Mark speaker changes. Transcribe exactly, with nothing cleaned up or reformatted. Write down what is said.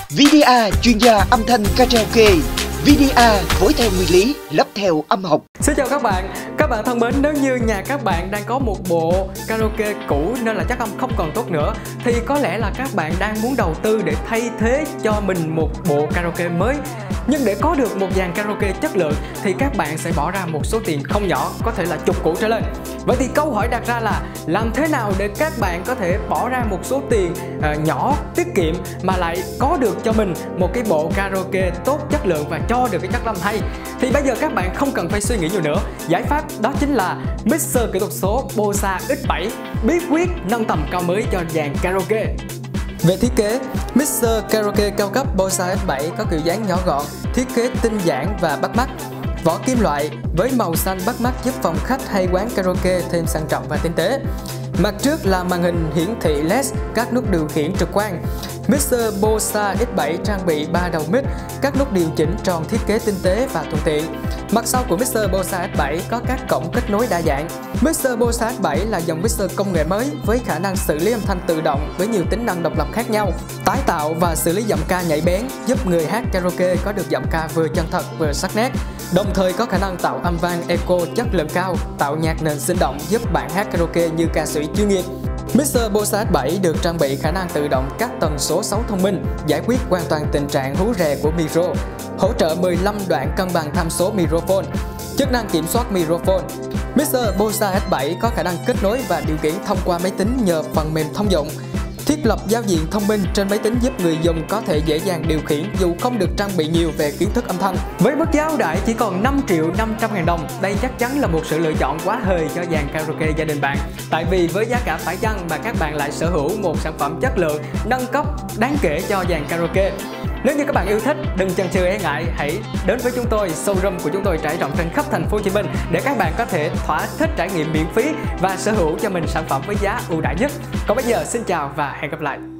Speaker 1: vê đê a chuyên gia âm thanh karaoke. vê đê a phối theo nguyên lý, lắp theo âm học.
Speaker 2: Xin chào các bạn. Các bạn thân mến, nếu như nhà các bạn đang có một bộ karaoke cũ nên là chắc âm không còn tốt nữa, thì có lẽ là các bạn đang muốn đầu tư để thay thế cho mình một bộ karaoke mới. Nhưng để có được một dàn karaoke chất lượng thì các bạn sẽ bỏ ra một số tiền không nhỏ, có thể là chục củ trở lên. Vậy thì câu hỏi đặt ra là làm thế nào để các bạn có thể bỏ ra một số tiền uh, nhỏ, tiết kiệm mà lại có được cho mình một cái bộ karaoke tốt chất lượng và cho được cái chất âm hay. Thì bây giờ các bạn không cần phải suy nghĩ nhiều nữa. Giải pháp đó chính là mixer kỹ thuật số Bosa X bảy, bí quyết nâng tầm cao mới cho dàn karaoke. Về thiết kế, mixer karaoke cao cấp Bosa X bảy có kiểu dáng nhỏ gọn, thiết kế tinh giản và bắt mắt. Vỏ kim loại với màu xanh bắt mắt giúp phòng khách hay quán karaoke thêm sang trọng và tinh tế. Mặt trước là màn hình hiển thị led, các nút điều khiển trực quan. Mixer Bosa X bảy trang bị ba đầu mic, các nút điều chỉnh tròn thiết kế tinh tế và thuận tiện. Mặt sau của mixer Bosa X bảy có các cổng kết nối đa dạng. Mixer Bosa X bảy là dòng mixer công nghệ mới với khả năng xử lý âm thanh tự động với nhiều tính năng độc lập khác nhau, tái tạo và xử lý giọng ca nhạy bén, giúp người hát karaoke có được giọng ca vừa chân thật vừa sắc nét. Đồng thời có khả năng tạo âm vang echo chất lượng cao, tạo nhạc nền sinh động giúp bạn hát karaoke như ca sĩ chuyên nghiệp. Mixer Bosa X bảy được trang bị khả năng tự động các tần số sáu thông minh, giải quyết hoàn toàn tình trạng hú rè của micro, hỗ trợ mười lăm đoạn cân bằng tham số microphone, chức năng kiểm soát microphone. Mixer Bosa X bảy có khả năng kết nối và điều khiển thông qua máy tính nhờ phần mềm thông dụng. Thiết lập giao diện thông minh trên máy tính giúp người dùng có thể dễ dàng điều khiển dù không được trang bị nhiều về kiến thức âm thanh. Với mức giá ưu đãi chỉ còn năm triệu năm trăm ngàn đồng, đây chắc chắn là một sự lựa chọn quá hời cho dàn karaoke gia đình bạn. Tại vì với giá cả phải chăng mà các bạn lại sở hữu một sản phẩm chất lượng, nâng cấp đáng kể cho dàn karaoke. Nếu như các bạn yêu thích, đừng chần chừ e ngại, hãy đến với chúng tôi. Showroom của chúng tôi trải rộng trên khắp thành phố Hồ Chí Minh để các bạn có thể thỏa thích trải nghiệm miễn phí và sở hữu cho mình sản phẩm với giá ưu đãi nhất. Còn bây giờ xin chào và hẹn gặp lại.